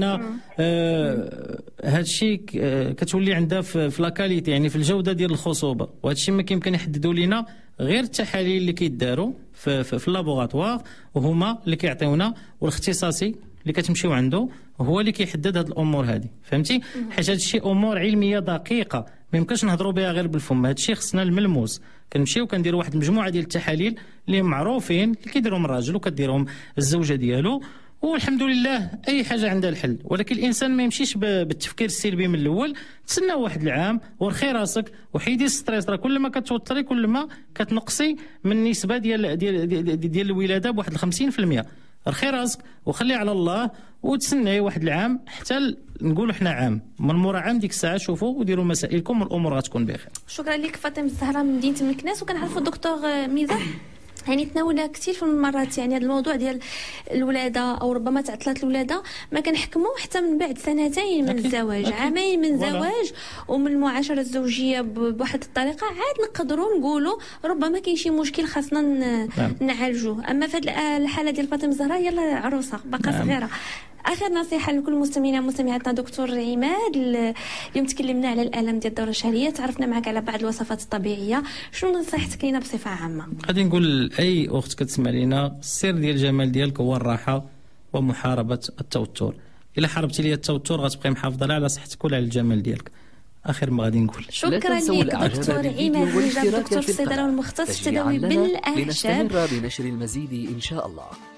آه هادشي آه كتولي عندها في, في لاكاليتي، يعني في الجوده ديال الخصوبه، وهادشي ما كيمكن يحددوا لينا غير التحاليل اللي كيداروا في, في, في اللابوغاتوار، وهما اللي كيعطيونا، والاختصاصي اللي كتمشيو عنده هو اللي كيحدد هاد الامور هذه، فهمتي؟ حيت هادشي امور علميه دقيقه ما يمكنش نهضروا بها غير بالفم، هادشي خصنا الملموس، كنمشيو كنديروا واحد المجموعه ديال التحاليل اللي معروفين اللي كيديرهم الراجل وكديرهم الزوجه ديالو، والحمد لله اي حاجه عندها الحل. ولكن الانسان ما يمشيش بالتفكير السلبي من الاول، تسنى واحد العام ورخي راسك وحيدي الستريس، راه كل ما كتوتري كل ما كتنقصي من النسبه ديال ديال ديال, ديال الولاده بواحد خمسين بالمئة. رخي راسك وخلي على الله وتسنى واحد العام حتى نقولوا حنا عام، من مورا عام ديك الساعه شوفوا وديروا مسائلكم والامور غتكون بخير. شكرا لك فاطمه الزهراء من مدينه المكناس. وكنعرفوا الدكتور ميزان يعني تناول كثير في المرات يعني هذا الموضوع ديال الولاده او ربما تعطلات الولاده ما كنحكموا حتى من بعد سنتين من الزواج، عامين من الزواج ومن المعاشره الزوجيه بواحد الطريقه عاد نقدروا نقولوا ربما كاين شي مشكل خاصنا نعالجوه. اما في هذه الحاله ديال فاطمه الزهراء يلا عروسه باقا صغيره. اخر نصيحه لكل مستمعينا ومستمعاتنا دكتور عماد، اليوم تكلمنا على الالم ديال الدوره الشهريه، تعرفنا معك على بعض الوصفات الطبيعيه، شنو نصيحتك لينا بصفه عامه؟ غادي نقول اي اخت كتسمع لينا السر ديال الجمال ديالك هو الراحه ومحاربه التوتر. الا حاربتي لي التوتر غتبقاي محافظه على صحتك وعلى الجمال ديالك. اخر ما غادي نقول شكرا لك دكتور عماد نجاب، دكتور في الصيدله والمختص في التداوي بالاعشاب. لنستمر بنشر المزيد ان شاء الله.